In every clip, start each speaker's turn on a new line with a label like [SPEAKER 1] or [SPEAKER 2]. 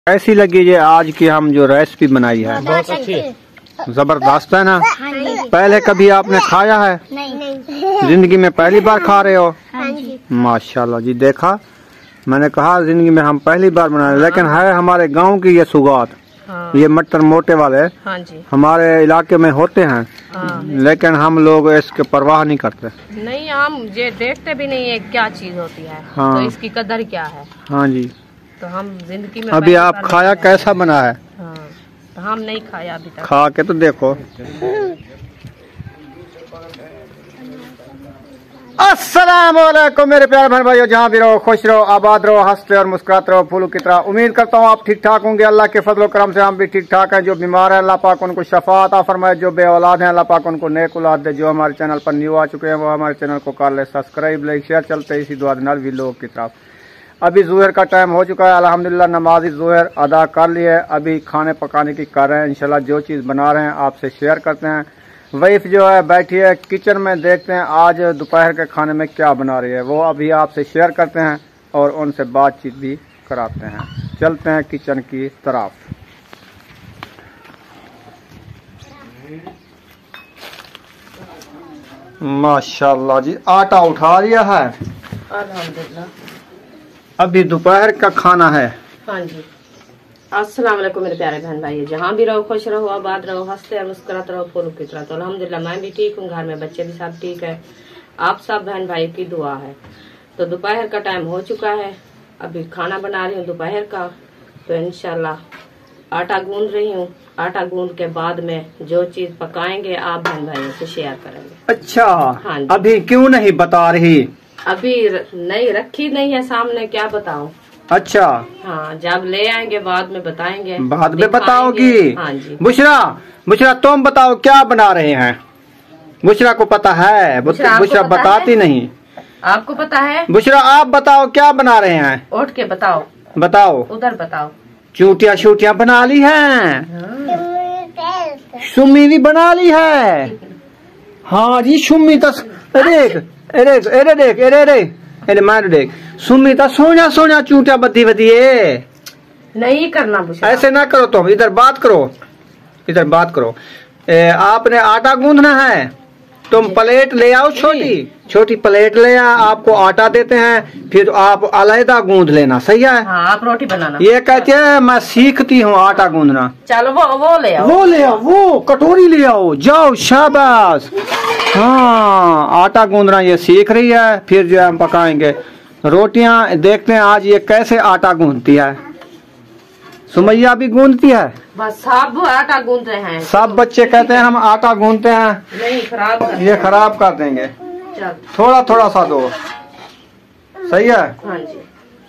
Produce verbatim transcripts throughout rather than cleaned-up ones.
[SPEAKER 1] कैसी लगी ये आज की हम जो रेसिपी बनाई है?
[SPEAKER 2] बहुत अच्छी,
[SPEAKER 1] जबरदस्त है ना।
[SPEAKER 2] हाँ जी।
[SPEAKER 1] पहले कभी आपने खाया है?
[SPEAKER 2] नहीं।
[SPEAKER 1] जिंदगी में पहली बार खा रहे हो?
[SPEAKER 2] हाँ जी।
[SPEAKER 1] माशाल्लाह जी। देखा, मैंने कहा जिंदगी में हम पहली बार बनाए, लेकिन है हमारे गांव की ये सुगात। हाँ। ये मटर मोटे वाले, हाँ जी, हमारे इलाके में होते हैं। हाँ। लेकिन हम लोग इसके परवाह नहीं करते।
[SPEAKER 3] नहीं, हम ये देखते भी नहीं है क्या चीज होती है।
[SPEAKER 1] हाँ।
[SPEAKER 3] तो इसकी कदर क्या है।
[SPEAKER 1] हाँ जी।
[SPEAKER 3] तो हम जिंदगी में
[SPEAKER 1] अभी आप खाया कैसा बना है?
[SPEAKER 3] हाँ, तो हम नहीं खाया अभी तक।
[SPEAKER 1] खा के तो देखो। अस्सलाम वालेकुम मेरे प्यारे बहन भाइयों, जहाँ भी रहो खुश रहो, आबाद रहो, हंसते और मुस्कुराते रहो फूलों की तरह। उम्मीद करता हूँ आप ठीक ठाक होंगे। अल्लाह के फजल करम से हम भी ठीक ठाक हैं। जो बीमार है अल्लाह पाक उनको शफा अता फरमाए, जो बे औलाद हैं अल्लाह पाक उनको नेक औलाद दे। जो हमारे चैनल पर न्यू आ चुके हैं वो हमारे चैनल को कर ले सब्सक्राइब, लाइक शेयर। चलते इसी दुआ भी लोग की तरफ। अभी ज़ोहर का टाइम हो चुका है, अल्हम्दुलिल्लाह नमाज़ी ज़ोहर अदा कर लिए। अभी खाने पकाने की कर रहे हैं। इंशाल्लाह जो चीज़ बना रहे हैं आपसे शेयर करते हैं। वाइफ जो है बैठी है किचन में, देखते हैं आज दोपहर के खाने में क्या बना रही है, वो अभी आपसे शेयर करते हैं और उनसे बातचीत भी कराते हैं। चलते हैं किचन की तरफ। माशाल्लाह जी, आटा उठा लिया है
[SPEAKER 3] अल्हम्दुलिल्लाह।
[SPEAKER 1] अभी दोपहर का खाना है।
[SPEAKER 3] हाँ जी। अस्सलाम वालेकुम मेरे प्यारे बहन भाई, जहाँ भी रहो खुश रहो, आबाद रहो, हंसते और मुस्कुराते रहो फूलों की तरह। तो अल्हम्दुलिल्लाह मैं भी ठीक हूँ, घर में बच्चे भी सब ठीक है। आप सब बहन भाई की दुआ है। तो दोपहर का टाइम हो चुका है, अभी खाना बना रही हूँ दोपहर का। तो इंशाल्लाह आटा गूंद रही हूँ। आटा गूंद के बाद में जो चीज पकाएंगे आप बहन भाइयों से शेयर करेंगे।
[SPEAKER 1] अच्छा,
[SPEAKER 3] हाँ जी।
[SPEAKER 1] अभी क्यों नहीं बता रही?
[SPEAKER 3] अभी नहीं रखी नहीं है सामने, क्या बताऊं।
[SPEAKER 1] अच्छा,
[SPEAKER 3] हाँ, जब ले आएंगे बाद में बताएंगे।
[SPEAKER 1] बाद में बताओगी?
[SPEAKER 3] हाँ जी।
[SPEAKER 1] बुशरा, बुशरा तुम बताओ क्या बना रहे हैं? बुशरा को पता है, बुशरा, बुशरा बताती है? नहीं।
[SPEAKER 3] आपको पता है?
[SPEAKER 1] बुशरा आप बताओ क्या बना रहे हैं?
[SPEAKER 3] उठ के बताओ।
[SPEAKER 1] बताओ।
[SPEAKER 3] उधर बताओ।
[SPEAKER 1] चूटिया शूटिया बना ली हैं? सुम्मी भी बना ली है? हाँ जी, सुम्मी तो देख, अरे अरे देख, अरे अरे अरे मार देख, सुम्मी तो सोना सोना चूटिया बदी बदी है।
[SPEAKER 3] नहीं करना बुशरा,
[SPEAKER 1] ऐसे ना करो तुम। इधर बात करो, इधर बात करो। ए, आपने आटा गूंदना है, तुम प्लेट ले आओ, छोटी छोटी प्लेट ले आओ। आपको आटा देते हैं, फिर आप अलहदा गूंद लेना। सही है?
[SPEAKER 3] हाँ, आप रोटी बनाना।
[SPEAKER 1] ये कहते हैं मैं सीखती हूँ आटा गूंदना।
[SPEAKER 3] चलो वो वो ले आओ,
[SPEAKER 1] वो ले आओ, वो कटोरी ले आओ, जाओ शाबाश। हाँ, आटा गूंदना ये सीख रही है, फिर जो हम पकाएंगे रोटियां। देखते हैं आज ये कैसे आटा गूंदती है। सुमैया भी गूंदती है?
[SPEAKER 3] बस सब आटा गूंद रहे हैं।
[SPEAKER 1] सब बच्चे कहते हैं हम आटा गूंदते हैं।
[SPEAKER 3] नहीं, खराब कर
[SPEAKER 1] ये खराब कर देंगे।
[SPEAKER 3] चल।
[SPEAKER 1] थोड़ा थोड़ा सा दो। सही है?
[SPEAKER 3] हाँ जी।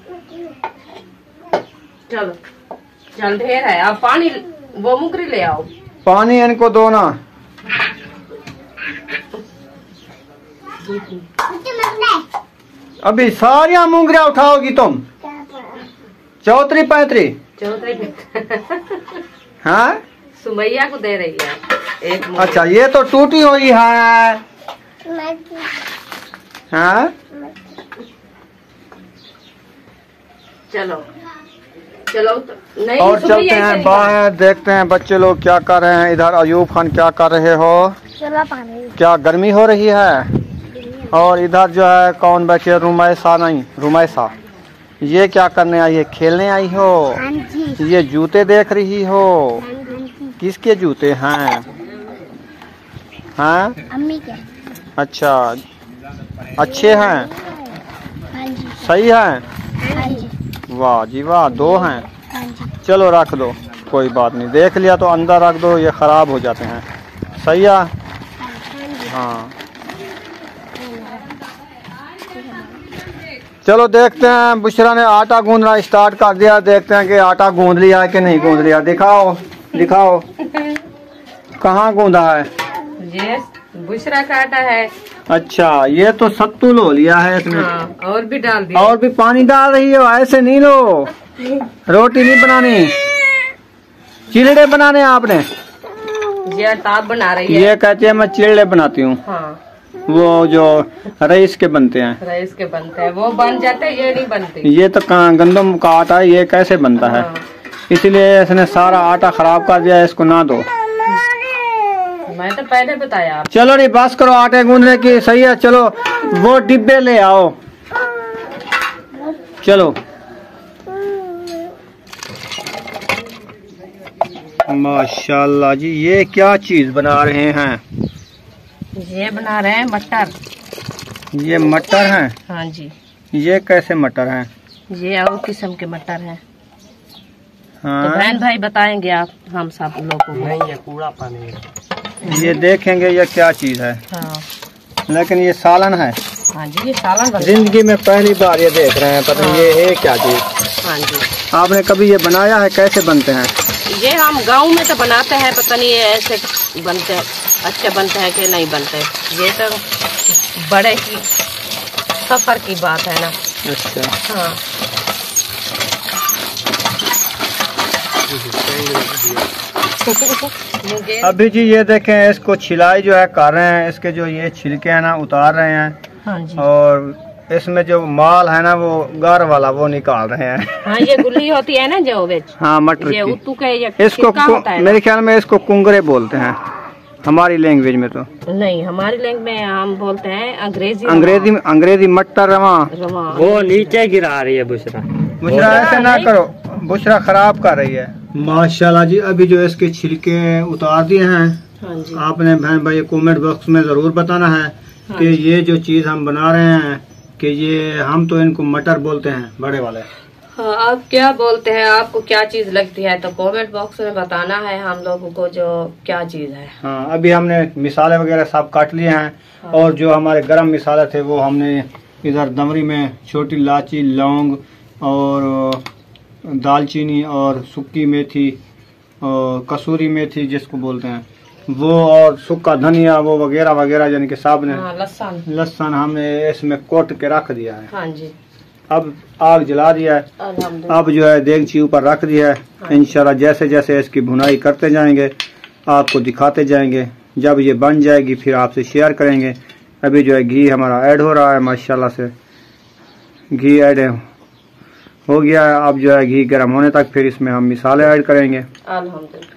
[SPEAKER 3] चलो चल, ढेर है। अब पानी वो मुकरी ले आओ।
[SPEAKER 1] पानी इनको दो ना। अभी सारिया मुंगरिया उठाओगी तुम? चौतरी पैतरी?
[SPEAKER 3] चौधरी
[SPEAKER 1] हाँ,
[SPEAKER 3] सुमैया को दे रही है एक।
[SPEAKER 1] अच्छा, ये तो टूटी हुई है। हाँ,
[SPEAKER 3] चलो चलो तो, नहीं
[SPEAKER 1] और चलते हैं बाहर, देखते हैं बच्चे लोग क्या कर रहे हैं। इधर अयूब खान क्या कर रहे हो? क्या गर्मी हो रही है? और इधर जो है कौन बैठे? रुमैसा नहीं, रुमैसा। ये क्या करने आई है? खेलने आई हो? ये जूते देख रही हो? किसके जूते हैं? हाँ,
[SPEAKER 2] अम्मी के।
[SPEAKER 1] अच्छा, अच्छे हैं? सही है? वाह जी वाह, दो हैं। चलो रख दो, कोई बात नहीं। देख लिया तो अंदर रख दो, ये खराब हो जाते हैं। सही है? हाँ, चलो देखते हैं। बुशरा ने आटा गूंदना स्टार्ट कर दिया, देखते हैं कि आटा गूंद लिया है कि नहीं गूंद लिया। दिखाओ दिखाओ, कहाँ गूंदा है?
[SPEAKER 3] ये बुशरा का आटा है।
[SPEAKER 1] अच्छा, ये तो सत्तू लो लिया है इसमें।
[SPEAKER 3] हाँ, और भी डाल दिया।
[SPEAKER 1] और भी पानी डाल रही हो? ऐसे नहीं लो, रोटी नहीं बनानी, चिलड़े बनाने आपने।
[SPEAKER 3] ये ताप बना रही है।
[SPEAKER 1] ये कहती है मैं चिलड़े बनाती हूँ।
[SPEAKER 3] हाँ,
[SPEAKER 1] वो जो रईस के बनते हैं,
[SPEAKER 3] रईस के बनते हैं वो बन जाते हैं, ये नहीं बनते।
[SPEAKER 1] ये तो गंदम का आटा है, ये कैसे बनता है?
[SPEAKER 3] हाँ।
[SPEAKER 1] इसलिए इसने सारा आटा खराब कर दिया। इसको ना दो।
[SPEAKER 3] मैं तो पहले बताया आप।
[SPEAKER 1] चलो नहीं बस करो आटे गूंदने की। सही है, चलो वो डिब्बे ले आओ। चलो माशाल्लाह जी, ये क्या चीज बना रहे हैं?
[SPEAKER 3] ये बना रहे हैं मटर।
[SPEAKER 1] ये मटर हैं?
[SPEAKER 3] हाँ जी।
[SPEAKER 1] ये कैसे मटर हैं?
[SPEAKER 3] ये और किस्म के मटर हैं।
[SPEAKER 1] हाँ।
[SPEAKER 3] तो बहन भाई बताएंगे आप हम सब लोग को।
[SPEAKER 2] नहीं, ये कूड़ा पानी।
[SPEAKER 1] ये देखेंगे ये क्या चीज है।
[SPEAKER 3] हाँ।
[SPEAKER 1] लेकिन ये सालन है।
[SPEAKER 3] हाँ जी, ये सालन बनता है।
[SPEAKER 1] जिंदगी में पहली बार ये देख रहे हैं। पता नहीं ये है क्या चीज।
[SPEAKER 3] हाँ जी।
[SPEAKER 1] आपने कभी ये बनाया है? कैसे बनते हैं
[SPEAKER 3] ये? हम गांव में तो बनाते हैं, पता नहीं ये ऐसे बनते हैं, अच्छे बनते हैं कि नहीं बनते। ये तो बड़े की सफर की बात है ना।
[SPEAKER 1] अच्छा।
[SPEAKER 3] हाँ।
[SPEAKER 1] अभी जी ये देखें, इसको छिलाई जो है कर रहे हैं। इसके जो ये छिलके हैं ना उतार रहे हैं।
[SPEAKER 3] हाँ जी।
[SPEAKER 1] और इसमें जो माल है ना वो गार वाला वो निकाल रहे हैं।
[SPEAKER 3] हाँ, ये गुल्ली होती है ना जो बेच।
[SPEAKER 1] हाँ, मटर
[SPEAKER 3] ये
[SPEAKER 1] की।
[SPEAKER 3] उत्तू के ये
[SPEAKER 1] इसको
[SPEAKER 3] छिलका होता है।
[SPEAKER 1] मेरे ख्याल में इसको कुंगरे बोलते हैं हमारी लैंग्वेज में। तो
[SPEAKER 3] नहीं, हमारी लैंग्वेज में हम बोलते हैं अंग्रेजी।
[SPEAKER 1] अंग्रेजी अंग्रेजी मटर रवा।
[SPEAKER 3] रवा।
[SPEAKER 2] वो नीचे गिरा रही है बुशरा।
[SPEAKER 1] बुशरा ऐसे ना करो, बुशरा खराब कर रही है। माशाल्लाह जी, अभी जो इसके छिलके उतार दिए हैं।
[SPEAKER 3] हाँ जी।
[SPEAKER 1] आपने बहन भाई कमेंट बॉक्स में जरूर बताना है
[SPEAKER 3] हाँ
[SPEAKER 1] कि ये जो चीज हम बना रहे हैं कि ये हम तो इनको मटर बोलते हैं बड़े वाले।
[SPEAKER 3] हाँ, आप क्या बोलते हैं? आपको क्या चीज लगती है? तो कमेंट बॉक्स में बताना है हम लोगों को जो क्या चीज है।
[SPEAKER 1] हाँ, अभी हमने मिसाले वगैरह सब काट लिए हैं।
[SPEAKER 3] हाँ।
[SPEAKER 1] और जो हमारे गरम मिसाले थे वो हमने इधर दमरी में छोटी इलायची, लौंग और दालचीनी और सुक्की मेथी और कसूरी मेथी जिसको बोलते हैं वो, और सूखा धनिया वो वगैरह वगैरह यानी कि सब ने
[SPEAKER 3] हाँ, लहसुन
[SPEAKER 1] लहसुन हमने इसमें कोट के रख दिया है।
[SPEAKER 3] हाँ जी।
[SPEAKER 1] अब आग जला दिया है।
[SPEAKER 3] अल्हम्दुलिल्लाह।
[SPEAKER 1] अब जो है देगची ऊपर रख दिया है।
[SPEAKER 3] हाँ।
[SPEAKER 1] इंशाल्लाह जैसे जैसे इसकी भुनाई करते जाएंगे आपको दिखाते जाएंगे। जब ये बन जाएगी फिर आपसे शेयर करेंगे। अभी जो है घी हमारा ऐड हो रहा है। माशाल्लाह से घी ऐड हो गया है। अब जो है घी गर्म होने तक फिर इसमें हम मिसाले ऐड करेंगे।
[SPEAKER 3] अल्हम्दुलिल्लाह।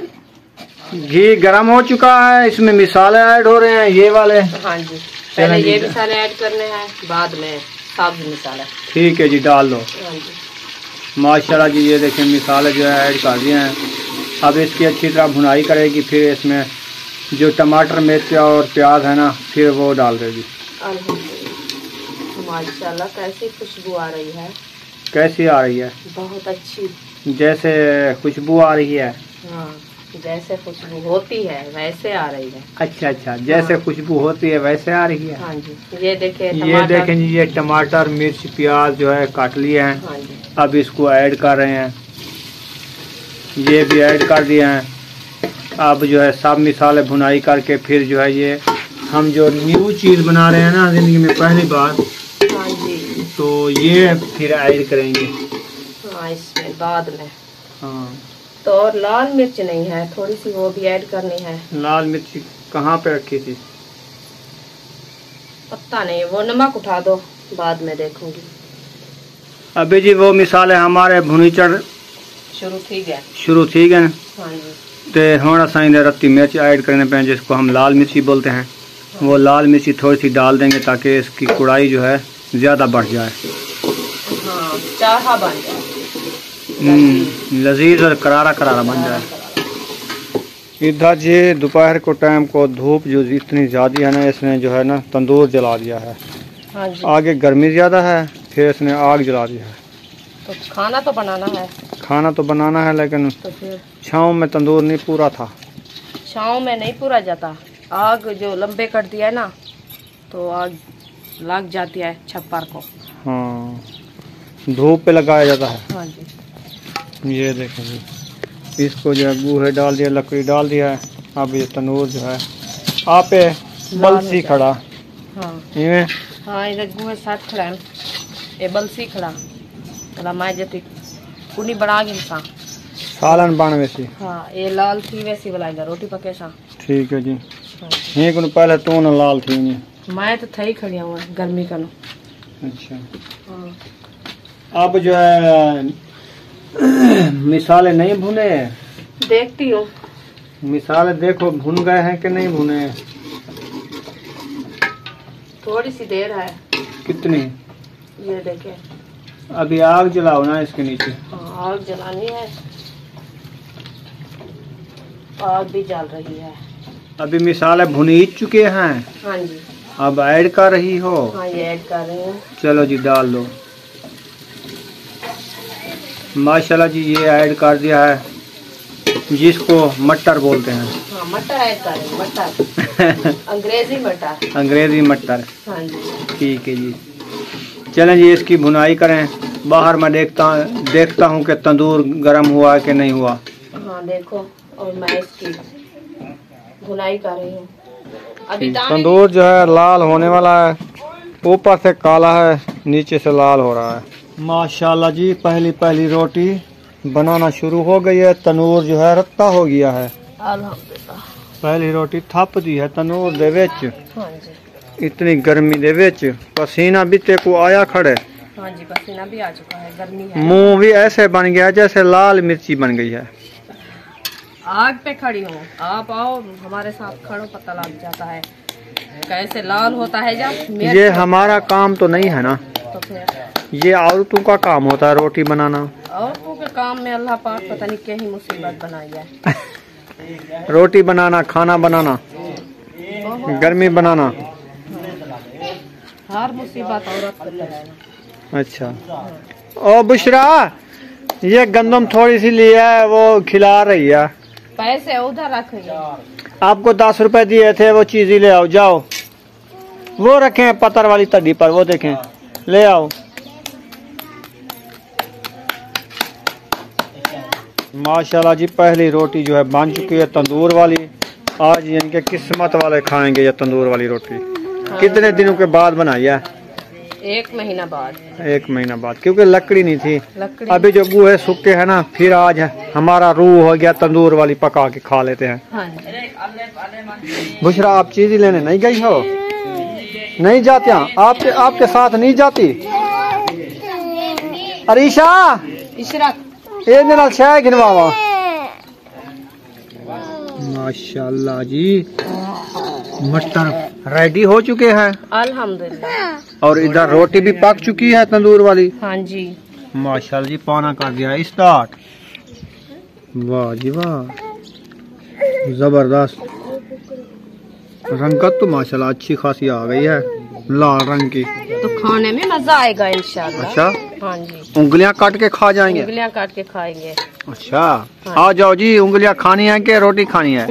[SPEAKER 1] घी गर्म हो चुका है, इसमें मिसाले ऐड हो रहे हैं ये वाले।
[SPEAKER 3] हाँ जी, पहले ये मसाले ऐड करने हैं, बाद में सब्ज मसाला।
[SPEAKER 1] ठीक है जी, डाल दो।
[SPEAKER 3] हाँ जी।
[SPEAKER 1] माशाल्लाह जी, ये देखें मिसाले जो है ऐड कर दिए हैं। अब इसकी अच्छी तरह भुनाई करेगी। फिर इसमें जो टमाटर, मिर्च और प्याज है ना फिर वो डाल देगी।
[SPEAKER 3] अल्हम्दुलिल्लाह। माशाल्लाह कैसी खुशबू आ रही है।
[SPEAKER 1] कैसी आ रही है?
[SPEAKER 3] बहुत अच्छी।
[SPEAKER 1] जैसे खुशबू आ रही है।
[SPEAKER 3] हाँ, जैसे खुशबू होती है वैसे आ रही है।
[SPEAKER 1] अच्छा अच्छा, जैसे
[SPEAKER 3] हाँ।
[SPEAKER 1] खुशबू होती है वैसे आ रही है।
[SPEAKER 3] हाँ जी, ये देखिए
[SPEAKER 1] ये देखें जी, ये टमाटर, मिर्च, प्याज जो है काट लिए हैं।
[SPEAKER 3] हाँ जी।
[SPEAKER 1] अब इसको ऐड कर रहे हैं। ये भी ऐड कर दिए हैं। अब जो है सब मिसाले भुनाई करके फिर जो है ये हम जो न्यू चीज बना रहे हैं ना जिंदगी में पहली बार,
[SPEAKER 3] हाँ जी,
[SPEAKER 1] तो ये फिर ऐड करेंगे।
[SPEAKER 3] हाँ, इसमें बाद में।
[SPEAKER 1] हाँ,
[SPEAKER 3] तो और लाल मिर्च नहीं है, थोड़ी सी वो भी ऐड करनी है।
[SPEAKER 1] लाल मिर्च कहाँ पे रखी थी?
[SPEAKER 3] पता नहीं, वो नमक उठा दो, बाद में देखूंगी।
[SPEAKER 1] अभी जी वो मिसाले हमारे भुनी चढ़
[SPEAKER 3] शुरू ठीक है।
[SPEAKER 1] शुरू थी गए।
[SPEAKER 3] हाँ जी।
[SPEAKER 1] तो हमारा साइन रत्ती मिर्च ऐड करने पे जिसको हम लाल मिर्ची बोलते हैं। वो लाल मिर्ची थोड़ी सी डाल देंगे ताकि इसकी कुड़ाई जो है ज़्यादा बढ़ जाए।
[SPEAKER 3] हाँ, चाहा बन जाए,
[SPEAKER 1] लजीज और करारा करारा बन जाए। इधर जी दोपहर को टाइम को धूप जो इतनी ज़्यादा है ना, इसने जो है ना तंदूर जला दिया है।
[SPEAKER 3] हाँ जी।
[SPEAKER 1] आगे गर्मी ज़्यादा है, फिर इसने आग जला दिया है।
[SPEAKER 3] तो खाना तो बनाना है।
[SPEAKER 1] खाना तो बनाना है, लेकिन
[SPEAKER 3] तो फिर
[SPEAKER 1] छाँव में तंदूर नहीं पूरा था।
[SPEAKER 3] छाँव में नहीं पूरा जाता, आग जो लंबे कर दिया है ना तो आग लग जाती है छप्पर को।
[SPEAKER 1] हाँ, धूप पे लगाया जाता है।
[SPEAKER 3] हाँ जी।
[SPEAKER 1] ये देखें जी, इसको जो है गूहे डाल दिया, लकड़ी डाल दिया है। अब ये तंदूर जो है आप बलसी खड़ा।
[SPEAKER 3] हाँ
[SPEAKER 1] इवें
[SPEAKER 3] हाँ, इधर गुहे साथ खड़ा है, ये बलसी खड़ा मतलब मैं जती कुनी बना गिनसा
[SPEAKER 1] सालन बन वैसी।
[SPEAKER 3] हाँ, ये लाल थी वैसी बनाएगा रोटी पके सा।
[SPEAKER 1] ठीक है जी।
[SPEAKER 3] हाँ।
[SPEAKER 1] ये को पहले तो न लाल थी नहीं।
[SPEAKER 3] मैं तो थई खड़ी हूँ गर्मी का नो।
[SPEAKER 1] अच्छा,
[SPEAKER 3] हाँ।
[SPEAKER 1] अब जो है मिसाले नहीं भुने?
[SPEAKER 3] देखती हूँ।
[SPEAKER 1] मिसाले देखो भुन गए हैं कि नहीं भुने?
[SPEAKER 3] थोड़ी सी देर है।
[SPEAKER 1] कितनी?
[SPEAKER 3] ये देखे।
[SPEAKER 1] अभी आग जलाओ ना इसके नीचे।
[SPEAKER 3] आग जलानी है। आग भी जल रही है।
[SPEAKER 1] अभी मिसाले भुन ही चुके हैं।
[SPEAKER 3] हाँ जी।
[SPEAKER 1] अब ऐड कर रही हो?
[SPEAKER 3] हाँ, ये ऐड कर रही हूँ।
[SPEAKER 1] चलो जी डाल दो। माशाल्लाह जी ये ऐड कर दिया है, जिसको मटर बोलते हैं।
[SPEAKER 3] हाँ, मटर ऐड कर रही हूँ। मटर अंग्रेजी मटर।
[SPEAKER 1] अंग्रेजी मटर।
[SPEAKER 3] हाँ जी।
[SPEAKER 1] ठीक है जी। चलें जी इसकी भुनाई करें। बाहर मैं देखता देखता हूँ कि तंदूर गर्म हुआ है कि नहीं हुआ।
[SPEAKER 3] हाँ देखो, और मैं इसकी भुनाई कर रही हूँ। अभी
[SPEAKER 1] तंदूर जो है लाल होने वाला है, ऊपर से काला है, नीचे से लाल हो रहा है। माशाल्लाह जी पहली पहली रोटी बनाना शुरू हो गई है। तंदूर जो है रत्ता हो गया है।
[SPEAKER 3] अल्हम्दुलिल्लाह।
[SPEAKER 1] पहली रोटी थप दी है तंदूर दे विच।
[SPEAKER 3] हाँ जी।
[SPEAKER 1] इतनी गर्मी दे विच पसीना भी ते को आया खड़े।
[SPEAKER 3] हाँ जी, पसीना भी आ चुका है, गर्मी है।
[SPEAKER 1] मुंह भी ऐसे बन गया जैसे लाल मिर्ची बन गई है।
[SPEAKER 3] आग पे खड़ी हूँ, आप आओ हमारे साथ खड़ो, पता लग जाता है कैसे लाल होता है। जब
[SPEAKER 1] ये हमारा काम तो नहीं है ना,
[SPEAKER 3] तो फिर
[SPEAKER 1] ये औरतों का काम होता है रोटी बनाना।
[SPEAKER 3] औरतों के काम में अल्लाह पाक पता नहीं क्या ही मुसीबत बनाई है।
[SPEAKER 1] रोटी बनाना, खाना बनाना, गर्मी बनाना,
[SPEAKER 3] हर मुसीबत औरत को है।
[SPEAKER 1] अच्छा। ओ बुशरा, ये गंदम थोड़ी सी ली है, वो खिला रही है।
[SPEAKER 3] पैसे उधर रखिए।
[SPEAKER 1] आपको दस रुपए दिए थे, वो चीज ही ले आओ। जाओ वो रखे हैं पत्थर वाली तड़ी पर, वो देखें, ले आओ। माशाल्लाह जी पहली रोटी जो है बन चुकी है तंदूर वाली। आज इनके किस्मत वाले खाएंगे ये तंदूर वाली रोटी। कितने दिनों के बाद बनाई है?
[SPEAKER 3] एक महीना बाद।
[SPEAKER 1] एक महीना बाद, क्योंकि लकड़ी नहीं थी।
[SPEAKER 3] लकड़ी
[SPEAKER 1] अभी जो गुहे सूखे है ना, फिर आज है हमारा रूह हो गया तंदूर वाली पका के खा लेते हैं।
[SPEAKER 3] हाँ जी।
[SPEAKER 1] बुशरा आप चीज ही लेने नहीं गई हो? नहीं जाते हैं? आपके आपके साथ नहीं जाती? अरीशा
[SPEAKER 3] इशरत
[SPEAKER 1] ये नाल शाय गिनवावा। माशाल्लाह जी मटर रेडी हो चुके हैं
[SPEAKER 3] अल्हम्दुलिल्लाह।
[SPEAKER 1] और इधर रोटी भी पक चुकी है तंदूर वाली।
[SPEAKER 3] हाँ जी।
[SPEAKER 1] माशाल्लाह जी पाना कर दिया है स्टार्ट। वाह जी वाह, जबरदस्त। रंगत तो माशाल्लाह अच्छी खासी आ गई है, लाल रंग की।
[SPEAKER 3] तो खाने में मजा आएगा इंशाल्लाह।
[SPEAKER 1] अच्छा।
[SPEAKER 3] हाँ जी।
[SPEAKER 1] उंगलियां काट के खा जाएंगे?
[SPEAKER 3] उंगलियां काट के खाएंगे।
[SPEAKER 1] अच्छा। आ जाओ जी, उंगलियां खानी है कि रोटी खानी है?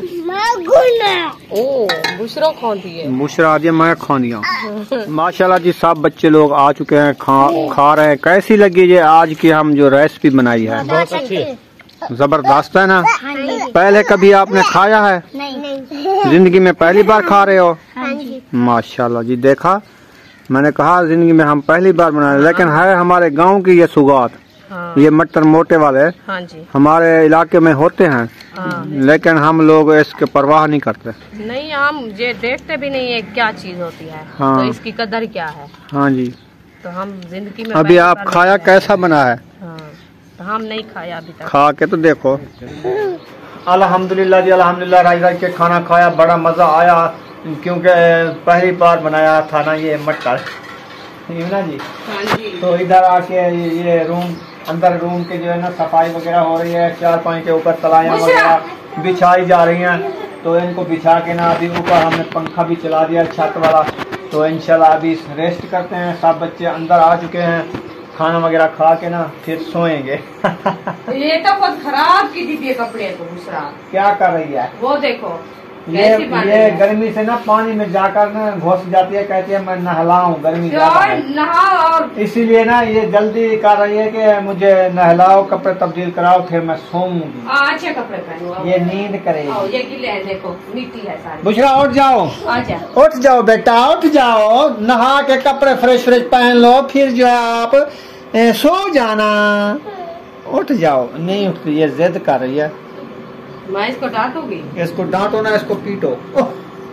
[SPEAKER 3] ओ बुशरा खा दिए।
[SPEAKER 1] बुशरा दिया, मैं खा दिया। माशाल्लाह जी सब बच्चे लोग आ चुके हैं, खा खा रहे हैं। कैसी लगी ये आज की हम जो रेसिपी बनाई है?
[SPEAKER 2] बहुत अच्छी।
[SPEAKER 1] जबरदस्त है ना? पहले कभी आपने खाया है?
[SPEAKER 4] नहीं।
[SPEAKER 1] जिंदगी में पहली बार खा रहे हो?
[SPEAKER 4] हाँ जी।
[SPEAKER 1] माशाल्लाह जी, देखा मैंने कहा जिंदगी में हम पहली बार बनाए, लेकिन है हमारे गांव की ये सुगात।
[SPEAKER 3] हाँ।
[SPEAKER 1] ये मटर मोटे वाले
[SPEAKER 3] हाँ जी।
[SPEAKER 1] हमारे इलाके में होते हैं।
[SPEAKER 3] हाँ।
[SPEAKER 1] लेकिन हम लोग इसके परवाह नहीं करते।
[SPEAKER 3] नहीं, हम ये देखते भी नहीं है क्या चीज होती है।
[SPEAKER 1] हाँ।
[SPEAKER 3] तो इसकी कदर क्या है।
[SPEAKER 1] हाँ जी।
[SPEAKER 3] तो हम जिंदगी में
[SPEAKER 1] अभी
[SPEAKER 3] पहली
[SPEAKER 1] आप
[SPEAKER 3] बार
[SPEAKER 1] खाया
[SPEAKER 3] देखते हैं।
[SPEAKER 1] कैसा बना है?
[SPEAKER 3] हाँ, तो हम नहीं खाया अभी तक।
[SPEAKER 1] खा के तो देखो। अल्हम्दुलिल्लाह जी, अल्हम्दुलिल्लाह। राज राज के खाना खाया, बड़ा मजा आया, क्योंकि पहली बार बनाया था ना ये मटर, ना जी।
[SPEAKER 3] हाँ जी।
[SPEAKER 1] तो इधर आके ये रूम, अंदर रूम के जो है ना सफाई वगैरह हो रही है। चार पाँच के ऊपर तलाइयाँ वगैरह बिछाई जा रही हैं। तो इनको बिछा के ना अभी ऊपर हमने पंखा भी चला दिया छत वाला। तो इंशाल्लाह अभी रेस्ट करते हैं। सब बच्चे अंदर आ चुके हैं, खाना वगैरह खा के ना फिर सोएंगे।
[SPEAKER 3] ये तो बहुत खराब की दी थी कपड़े को दूसरा।
[SPEAKER 1] क्या कर रही है
[SPEAKER 3] वो देखो
[SPEAKER 1] ये?
[SPEAKER 3] कैसी बन रही
[SPEAKER 1] ये
[SPEAKER 3] है।
[SPEAKER 1] गर्मी से ना पानी में जाकर ना घुस जाती है, कहती है मैं नहलाऊं, गर्मी
[SPEAKER 3] तो
[SPEAKER 1] ज्यादा है।
[SPEAKER 3] नहा और
[SPEAKER 1] इसीलिए ना ये जल्दी कर रही है कि मुझे नहलाओ, कपड़े तब्दील कराओ, फिर मैं सोऊंगी।
[SPEAKER 3] अच्छे कपड़े पहनो।
[SPEAKER 1] ये नींद करेगी।
[SPEAKER 3] आओ, ये गिले हैं, देखो मिट्टी है सारी।
[SPEAKER 1] बुशरा उठ जाओ,
[SPEAKER 3] आजा।
[SPEAKER 1] उठ जाओ बेटा, उठ जाओ, नहा के कपड़े फ्रेश फ्रेश पहन लो, फिर जो है आप ए, सो जाना। उठ जाओ। नहीं उठती, ये जिद कर रही है।
[SPEAKER 3] मैं इसको डांटूंगी।
[SPEAKER 1] इसको डांटो ना, इसको पीटो। ओह,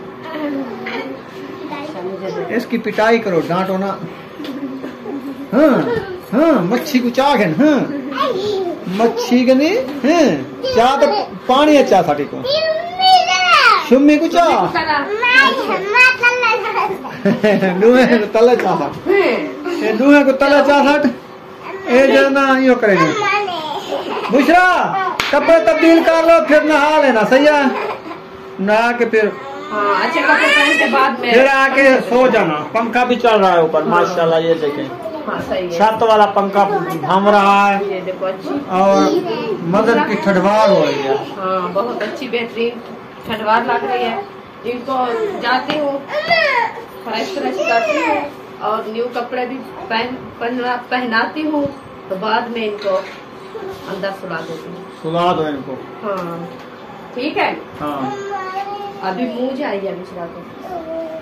[SPEAKER 3] अच्छा, मुझे दे।
[SPEAKER 1] इसकी पिटाई करो, डांटो ना। हाँ हाँ, मच्छी को चागन। हाँ मच्छी गनी हैं चाह तो पानी अच्छा साठी को सुम्मी को चाह दुहे को तले चाह ये दुहे को तले चाह हट ए जना यो करेंगे बुशरा कपड़े तब्दील कर लो फिर नहा लेना सही है नहा के फिर
[SPEAKER 3] हाँ अच्छे कपड़े पहन के बाद में
[SPEAKER 1] फिर आके सो जाना पंखा भी चल रहा है ऊपर माशाल्लाह ये देखें
[SPEAKER 3] हाँ सही है
[SPEAKER 1] छत वाला पंखा घूम रहा है
[SPEAKER 3] ये देखो अच्छी
[SPEAKER 1] और मदर की ठठवार हो रही है
[SPEAKER 3] हाँ बहुत अच्छी बेहतरीन ठंडवार लग रही है इनको जाती हूँ फ्रेश फ्रेश करती हूँ और न्यू कपड़े भी पहन पहना पहनाती हूँ तो बाद में इनको अंदर सुला देती हूँ
[SPEAKER 1] सुला दो इनको
[SPEAKER 3] हाँ ठीक है
[SPEAKER 1] हाँ
[SPEAKER 3] अभी मुँह जाइए दूसरा को